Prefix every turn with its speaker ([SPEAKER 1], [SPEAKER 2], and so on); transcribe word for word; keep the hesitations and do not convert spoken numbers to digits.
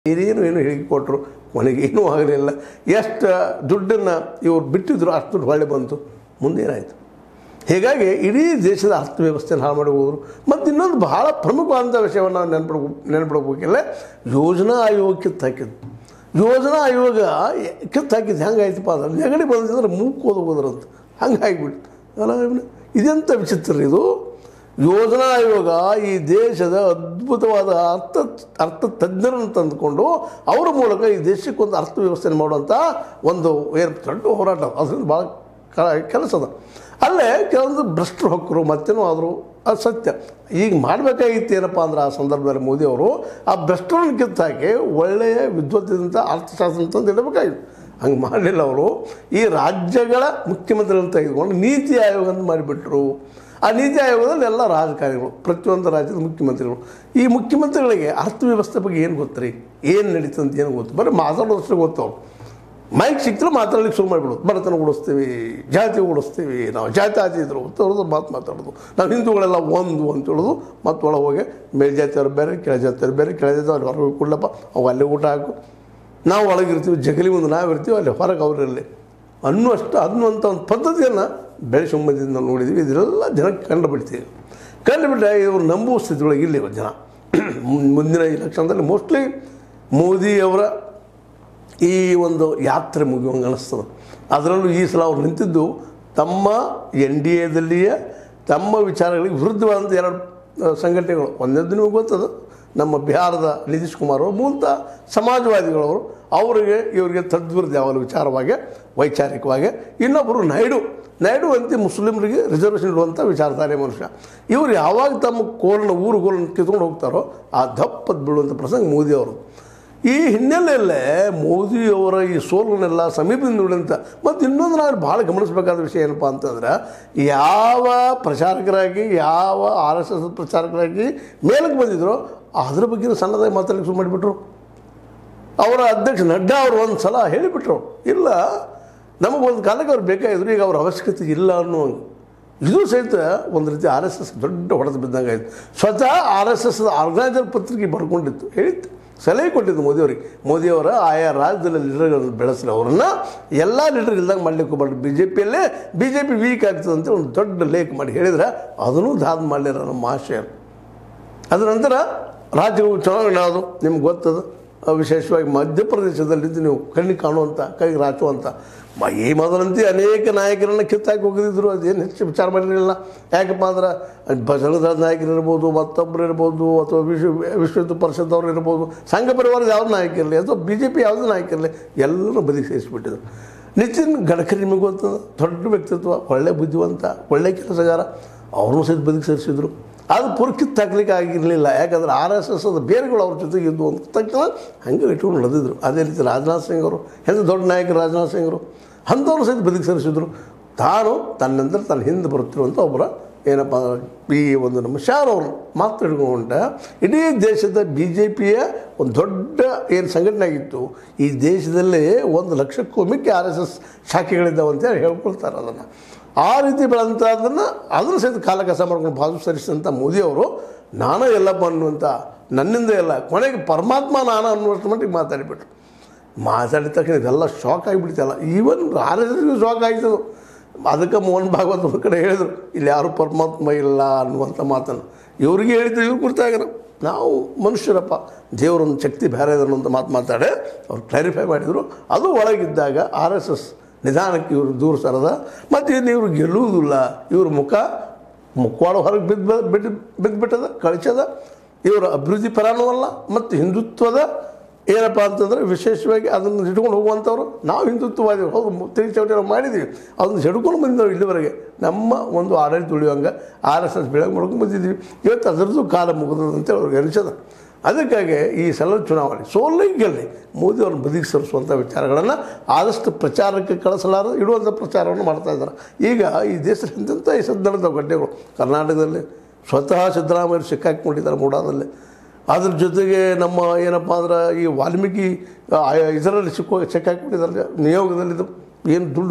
[SPEAKER 1] ಏನೇನು ಏನು ಹೇಳಿಕೊಟ್ರು ಕೊನೆಗೇನೂ ಆಗಲಿಲ್ಲ. ಎಷ್ಟು ದುಡ್ಡನ್ನು ಇವರು ಬಿಟ್ಟಿದ್ರು ಅಷ್ಟು ದುಡ್ಡು ಹೊಳ್ಳೆ ಬಂತು, ಮುಂದೇನಾಯಿತು. ಹೀಗಾಗಿ ಇಡೀ ದೇಶದ ಅರ್ಥವ್ಯವಸ್ಥೆಯನ್ನು ಹಾಳು ಮಾಡಿ ಹೋದರು. ಮತ್ತು ಇನ್ನೊಂದು ಬಹಳ ಪ್ರಮುಖವಾದಂಥ ವಿಷಯವನ್ನು ನಾವು ನೆನ್ಪಿಡ್ ನೆನ್ಪಿಡ್ಬೇಕಿಲ್ಲ, ಯೋಜನಾ ಆಯೋಗ ಕಿತ್ತು ಹಾಕಿದ್ದು. ಯೋಜನಾ ಆಯೋಗ ಕಿತ್ತು ಹಾಕಿದ್ದು ಹೆಂಗಾಯ್ತಪ್ಪ ಅಂದ್ರೆ ನೆಗಡಿ ಬಂದಿದ್ರೆ ಮೂಕು ಹೋದ ಹೋದ್ರಂತ ಹಂಗೆ ಆಗಿಬಿಟ್ಟು ಅಲ್ಲ. ಇದೆಂಥ ವಿಚಿತ್ರ ಇದು. ಯೋಜನಾ ಆಯೋಗ ಈ ದೇಶದ ಅದ್ಭುತವಾದ ಅರ್ಥ ಅರ್ಥ ತಜ್ಞರನ್ನು ತಂದುಕೊಂಡು ಅವರ ಮೂಲಕ ಈ ದೇಶಕ್ಕೊಂದು ಅರ್ಥವ್ಯವಸ್ಥೆ ಮಾಡುವಂಥ ಒಂದು ಏನು ದೊಡ್ಡ ಹೋರಾಟ, ಅದರಿಂದ ಭಾಳ ಕೆಲಸದ. ಅಲ್ಲೇ ಕೆಲವೊಂದು ಭ್ರಷ್ಟರು ಹೊಕ್ಕರು ಮತ್ತೇನೋ ಆದರೂ ಅದು ಸತ್ಯ. ಈಗ ಮಾಡಬೇಕಾಗಿತ್ತು ಏನಪ್ಪ ಅಂದ್ರೆ ಆ ಸಂದರ್ಭದಲ್ಲಿ ಮೋದಿಯವರು ಆ ಭ್ರಷ್ಟರನ್ನು ಕಿತ್ತಾಕಿ ಒಳ್ಳೆಯ ವಿದ್ವತ್ತಿದಂಥ ಅರ್ಥಶಾಸ್ತ್ರ ಅಂತಂದು ಇಡಬೇಕಾಗಿತ್ತು. ಹಂಗೆ ಮಾಡಲಿಲ್ಲ. ಅವರು ಈ ರಾಜ್ಯಗಳ ಮುಖ್ಯಮಂತ್ರಿಗಳನ್ನು ತೆಗೆದುಕೊಂಡು ನೀತಿ ಆಯೋಗ ಅಂತ ಮಾಡಿಬಿಟ್ರು. ಆ ನೀತಿ ಆಯೋಗದಲ್ಲಿ ಎಲ್ಲ ರಾಜಕಾರಣಿಗಳು, ಪ್ರತಿಯೊಂದು ರಾಜ್ಯದ ಮುಖ್ಯಮಂತ್ರಿಗಳು. ಈ ಮುಖ್ಯಮಂತ್ರಿಗಳಿಗೆ ಅರ್ಥವ್ಯವಸ್ಥೆ ಬಗ್ಗೆ ಏನು ಗೊತ್ತು ರೀ, ಏನು ನಡೀತಂತ ಏನು ಗೊತ್ತು, ಬರೀ ಮಾತಾಡೋದಷ್ಟು ಗೊತ್ತು. ಅವ್ರು ಮೈಕ್ ಸಿಕ್ತರೆ ಮಾತಾಡ್ಲಿಕ್ಕೆ ಶುರು ಮಾಡಿಬಿಡೋದು. ಬಡತನ ಓಡಿಸ್ತೀವಿ, ಜಾತಿ ಓಡಿಸ್ತೀವಿ, ನಾವು ಜಾತಿ ಆತಿದ್ರು ಹೊರದು ಮಾತು ಮಾತಾಡೋದು, ನಾವು ಹಿಂದೂಗಳೆಲ್ಲ ಒಂದು ಅಂತ ಹೇಳೋದು. ಮತ್ತು ಒಳಗೆ ಹೋಗಿ ಮೇಲ್ಜಾತಿಯವ್ರು ಬೇರೆ, ಕೆಳಜಾತಿಯವ್ರು ಬೇರೆ, ಕೆಳಜಾತಿ ಅವ್ರು ಹೊರಗೆ ಕೊಡ್ಲಪ್ಪ, ಅವು ಅಲ್ಲೇ ಊಟ ಹಾಕು, ನಾವು ಒಳಗಿರ್ತೀವಿ, ಜಗಲಿ ಮುಂದೆ ನಾವಿರ್ತೀವಿ, ಅಲ್ಲಿ ಹೊರಗೆ ಅವರಿರಲಿ ಅನ್ನುವಷ್ಟು ಅನ್ನುವಂಥ ಒಂದು ಪದ್ಧತಿಯನ್ನು ಬೆಳೆಸೊಂಬಂದಿಂದ ನಾವು ನೋಡಿದ್ವಿ. ಇದರೆಲ್ಲ ಜನಕ್ಕೆ ಕಂಡು ಬಿಡ್ತೀವಿ. ಕಂಡುಬಿಟ್ಟರೆ ಇವರು ನಂಬುವ ಸ್ಥಿತಿಯೊಳಗೆ ಇಲ್ಲಿ ಜನ. ಮುಂದಿನ ಇಲೆಕ್ಷನ್ದಲ್ಲಿ ಮೋಸ್ಟ್ಲಿ ಮೋದಿಯವರ ಈ ಒಂದು ಯಾತ್ರೆ ಮುಗಿಯುವಂಗೆ ಅನ್ನಿಸ್ತದೆ. ಅದರಲ್ಲೂ ಈ ಸಲ ಅವ್ರು ನಿಂತಿದ್ದು ತಮ್ಮ ಎನ್ ಡಿ ಎದಲ್ಲಿಯೇ ತಮ್ಮ ವಿಚಾರಗಳಿಗೆ ವಿರುದ್ಧವಾದಂಥ ಎರಡು ಸಂಘಟನೆಗಳು. ಒಂದನೇದು ನಿಮಗೆ ಗೊತ್ತದು, ನಮ್ಮ ಬಿಹಾರದ ನಿತೀಶ್ ಕುಮಾರ್ ಅವರು ಮೂಲತಃ ಸಮಾಜವಾದಿಗಳವರು, ಅವರಿಗೆ ಇವರಿಗೆ ತದ್ವಿರುದ್ಧ ಯಾವಾಗಲೂ ವಿಚಾರವಾಗಿ ವೈಚಾರಿಕವಾಗಿ. ಇನ್ನೊಬ್ಬರು ನಾಯ್ಡು ನಾಯ್ಡು ಅಂತ ಮುಸ್ಲಿಮರಿಗೆ ರಿಸರ್ವೇಷನ್ ಇಡುವಂಥ ವಿಚಾರಧಾರೆ ಮನುಷ್ಯ. ಇವರು ಯಾವಾಗ ತಮ್ಮ ಕೋಲನ್ನು ಊರು ಗೋಲನ್ನು ಕಿತ್ಕೊಂಡು ಹೋಗ್ತಾರೋ ಆ ದಪ್ಪದ್ದು ಬೀಳುವಂಥ ಪ್ರಸಂಗ ಮೋದಿಯವರು. ಈ ಹಿನ್ನೆಲೆಯಲ್ಲೇ ಮೋದಿಯವರ ಈ ಸೋಲನ್ನೆಲ್ಲ ಸಮೀಪದಿಂದ ನೋಡಿದಂಥ ಮತ್ತು ಇನ್ನೊಂದು ನಾವು ಭಾಳ ಗಮನಿಸಬೇಕಾದ ವಿಷಯ ಏನಪ್ಪ ಅಂತಂದ್ರೆ, ಯಾವ ಪ್ರಚಾರಕರಾಗಿ ಯಾವ ಆರ್ ಎಸ್ ಎಸ್ ಪ್ರಚಾರಕರಾಗಿ ಮೇಲಕ್ಕೆ ಬಂದಿದ್ರು ಅದ್ರ ಬಗ್ಗೆ ಸಣ್ಣದಾಗಿ ಮಾತಾಡಲಿಕ್ಕೆ ಶುರು ಮಾಡಿಬಿಟ್ರು. ಅವರ ಅಧ್ಯಕ್ಷ ನಡ್ಡಾ ಅವರು ಒಂದು ಸಲ ಹೇಳಿಬಿಟ್ರು, ಇಲ್ಲ ನಮಗೊಂದು ಕಾಲಕ್ಕೆ ಅವ್ರು ಬೇಕಾಗಿದ್ರು, ಈಗ ಅವ್ರ ಅವಶ್ಯಕತೆ ಇಲ್ಲ ಅನ್ನುವಂಗೆ. ಇದು ಸಹಿತ ಒಂದು ರೀತಿ ಆರ್ ಎಸ್ ಎಸ್ ದೊಡ್ಡ ಹೊಡೆದು ಬಿದ್ದಂಗೆ ಆಯಿತು. ಸ್ವತಃ ಆರ್ ಎಸ್ ಎಸ್ ಆರ್ಗನೈಸರ್ ಪತ್ರಿಕೆ ಬರ್ಕೊಂಡಿತ್ತು, ಹೇಳಿತ್ತು, ಸಲಹೆ ಕೊಟ್ಟಿದ್ದು ಮೋದಿಯವ್ರಿಗೆ. ಮೋದಿಯವರ ಆಯಾ ರಾಜ್ಯದಲ್ಲಿ ಲೀಡರ್ಗಳನ್ನು ಬೆಳೆಸಲಿ, ಅವರನ್ನು ಎಲ್ಲ ಲೀಡರ್ ಇಲ್ದಂಗೆ ಮಾಡಲಿಕ್ಕೆ ಹೋಗ್ಬಾರ್ದು, ಬಿ ಜೆ ಪಿಯಲ್ಲೇ ಬಿ ಜೆ ಪಿ ವೀಕ್ ಆಗ್ತದೆ ಅಂತ ಒಂದು ದೊಡ್ಡ ಲೇಖ ಮಾಡಿ ಹೇಳಿದ್ರೆ ಅದನ್ನು ದಾದ ಮಾಡಲಿರ ನಮ್ಮ ಮಹಾಶಯರು. ಅದರ ನಂತರ ರಾಜ್ಯಗಳು ಚುನಾವಣೆ ಯಾವುದು ನಿಮ್ಗೆ ಗೊತ್ತದು. ವಿಶೇಷವಾಗಿ ಮಧ್ಯಪ್ರದೇಶದಲ್ಲಿದ್ದು ನೀವು ಕಣ್ಣಿಗೆ ಕಾಣುವಂಥ ಕೈಗೆ ರಾಚುವಂಥ ಈ ಮೊದಲಂತೆ ಅನೇಕ ನಾಯಕರನ್ನು ಕಿತ್ತಾಕಿ ಹೋಗಿದ್ರು. ಅದೇನು ಹೆಚ್ಚು ವಿಚಾರ ಮಾಡಿರಲಿಲ್ಲ. ಯಾಕಪ್ಪ ಅಂದ್ರೆ ಬಜರಂಗ ನಾಯಕರು ಇರ್ಬೋದು, ಮತ್ತೊಬ್ಬರು ಇರ್ಬೋದು, ಅಥವಾ ವಿಶ್ವ ವಿಶ್ವ ಹಿಂದೂ ಪರಿಷತ್ ಅವರು ಇರ್ಬೋದು, ಸಂಘ ಪರಿವಾರದ ಯಾವ್ದು ನಾಯಕ ಇರಲಿ ಅಥವಾ ಬಿ ಜೆ ಪಿ ಯಾವುದೇ ನಾಯಕ ಇರಲಿ, ಎಲ್ಲರೂ ಬದಿಗೆ ಸೇರಿಸ್ಬಿಟ್ಟಿದ್ರು. ನಿತಿನ್ ಗಡ್ಕರಿ ನಿಮಗೆ ಗೊತ್ತದ, ದೊಡ್ಡ ವ್ಯಕ್ತಿತ್ವ, ಒಳ್ಳೆ ಬುದ್ಧಿವಂತ, ಒಳ್ಳೆ ಕೆಲಸಗಾರ, ಅವ್ರನ್ನೂ ಸಹಿತ ಬದಿಗೆ ಸೇರಿಸಿದ್ರು. ಅದು ಪೂರ ಕಿತ್ತಾಕ್ಲಿಕ್ಕೆ ಆಗಿರಲಿಲ್ಲ. ಯಾಕಂದ್ರೆ ಆರ್ ಎಸ್ ಎಸ್ ಅದು ಬೇರೆಗಳು ಅವ್ರ ಜೊತೆಗೆ ಇದ್ದು ಅಂತ ತಕ್ಷಣ ಹಂಗೆ ಇಟ್ಕೊಂಡು ನಡೆದಿದ್ರು. ಅದೇ ರೀತಿ ರಾಜನಾಥ್ ಸಿಂಗ್ ಅವರು, ಎಂಥ ದೊಡ್ಡ ನಾಯಕರು ರಾಜನಾಥ್ ಸಿಂಗ್ ಅವರು, ಅಂಥವ್ರು ಸಹಿತ ಬದುಕಿ ಸರಿಸಿದ್ರು. ತಾನು ತನ್ನಂತರ ತನ್ನ ಹಿಂದೆ ಬರುತ್ತಿರುವಂಥ ಒಬ್ಬರ ಏನಪ್ಪ ಈ ಒಂದು ನಮ್ಮ ಶಾರ್ ಅವರು ಮಾತು ಹಿಡ್ಕೊಂಡ ಇಡೀ ದೇಶದ ಬಿ ಜೆ ಪಿಯ ಒಂದು ದೊಡ್ಡ ಏನು ಸಂಘಟನೆ ಆಗಿತ್ತು, ಈ ದೇಶದಲ್ಲೇ ಒಂದು ಲಕ್ಷಕ್ಕೂ ಮಿಕ್ಕಿ ಆರ್ ಎಸ್ ಎಸ್ ಶಾಖೆಗಳಿದ್ದಾವೆ ಅಂತೇಳಿ ಹೇಳ್ಕೊಳ್ತಾರೆ. ಅದನ್ನು ಆ ರೀತಿ ಬೆಳೆದಂಥ ಅದನ್ನು ಅದನ್ನು ಸಹಿತ ಕಾಲ ಕಸ ಮಾಡ್ಕೊಂಡು ಬಾಜು ಸರಿಸಿದಂಥ ಮೋದಿಯವರು ನಾನೇ ಎಲ್ಲಪ್ಪ ಅನ್ನುವಂಥ, ನನ್ನಿಂದ ಎಲ್ಲ ಕೊನೆಗೆ ಪರಮಾತ್ಮ ನಾನು ಅನ್ನುವಷ್ಟು ಮಟ್ಟಿಗೆ ಮಾತಾಡಿಬಿಟ್ರು. ಮಾತಾಡಿದ ತಕ್ಷಣ ಇದೆಲ್ಲ ಶಾಕ್ ಆಗಿಬಿಡ್ತಲ್ಲ. ಈವನ್ ಆರ್ ಎಸ್ ಎಸ್ಗೂ ಶಾಕ್ ಆಯ್ತದು. ಅದಕ್ಕೆ ಮೋಹನ್ ಭಾಗವತ್ ಒಂದು ಕಡೆ ಹೇಳಿದರು, ಇಲ್ಲಿ ಯಾರೂ ಪರಮಾತ್ಮ ಇಲ್ಲ ಅನ್ನುವಂಥ ಮಾತನ್ನು ಇವ್ರಿಗೆ ಹೇಳಿದ್ರು. ಇವ್ರು ಗುರ್ತಾಗ್ಯಾರ, ನಾವು ಮನುಷ್ಯರಪ್ಪ, ದೇವರೊಂದು ಶಕ್ತಿ ಬೇರೆ ಇದೆ ಅನ್ನೋಂಥ ಮಾತು ಮಾತಾಡಿ ಅವ್ರು ಕ್ಲಾರಿಫೈ ಮಾಡಿದರು. ಅದು ಒಳಗಿದ್ದಾಗ ಆರ್ ಎಸ್ ಎಸ್ ನಿಧಾನಕ್ಕೆ ಇವರು ದೂರ ಸರದ. ಮತ್ತು ಇನ್ನು ಇವರು ಗೆಲ್ಲುವುದಿಲ್ಲ, ಇವ್ರ ಮುಖ ಮುಖವಾಡ ಹೊರಗೆ ಬಿದ್ದು ಬಿದ್ದು ಬಿದ್ದುಬಿಟ್ಟದ, ಕಳಿಸದ. ಇವರ ಅಭಿವೃದ್ಧಿ ಪರನೂ ಅಲ್ಲ ಮತ್ತು ಹಿಂದುತ್ವದ ಏನಪ್ಪ ಅಂತಂದರೆ ವಿಶೇಷವಾಗಿ ಅದನ್ನು ಹಿಡ್ಕೊಂಡು ಹೋಗುವಂಥವ್ರು. ನಾವು ಹಿಂದುತ್ವವಾದಿ ಹೌದು, ತಿರುಗಿ ಚೌಟಿ ನಾವು ಮಾಡಿದ್ದೀವಿ, ಅದನ್ನು ಹಿಡ್ಕೊಂಡು ಬಂದಿದ್ದೆವು ಇಲ್ಲಿವರೆಗೆ. ನಮ್ಮ ಒಂದು ಆಡಳಿತ ಉಳಿಯುವಂಗೆ ಆರ್ ಎಸ್ ಎಸ್ ಬೆಳಗ್ಗೆ ಮಾಡ್ಕೊಂಡು ಬಂದಿದ್ದೀವಿ. ಇವತ್ತು ಅದರದ್ದು ಕಾಲ ಮುಗಿದದ ಅಂತೇಳಿ ಅವ್ರಿಗೆ ಅನಿಸದ. ಅದಕ್ಕಾಗಿ ಈ ಸಲ ಚುನಾವಣೆ ಸೋಲಿಗೆಲ್ಲಿ ಮೋದಿಯವ್ರನ್ನ ಬದಿಗೆ ಸರಿಸುವಂಥ ವಿಚಾರಗಳನ್ನು ಆದಷ್ಟು ಪ್ರಚಾರಕ್ಕೆ ಕಳಿಸಲಾರ ಇಡುವಂಥ ಪ್ರಚಾರವನ್ನು ಮಾಡ್ತಾಯಿದ್ದಾರೆ. ಈಗ ಈ ದೇಶದ ಎಂತೆಂಥ ಈ ಸದ್ದಣದ ಘಟನೆಗಳು ಕರ್ನಾಟಕದಲ್ಲಿ ಸ್ವತಃ ಸಿದ್ದರಾಮಯ್ಯ ಸಿಕ್ಕಾಕಿಕೊಂಡಿದ್ದಾರೆ ಮೂಡಾದಲ್ಲಿ. ಅದ್ರ ಜೊತೆಗೆ ನಮ್ಮ ಏನಪ್ಪ ಅಂದ್ರೆ ಈ ವಾಲ್ಮೀಕಿ ಇದರಲ್ಲಿ ಸಿಕ್ಕೋ ಸಿಕ್ಕಾಕಿಕೊಂಡಿದ್ದಾರೆ ನಿಯೋಗದಲ್ಲಿದ್ದು ಏನು ದುಡ್ಡು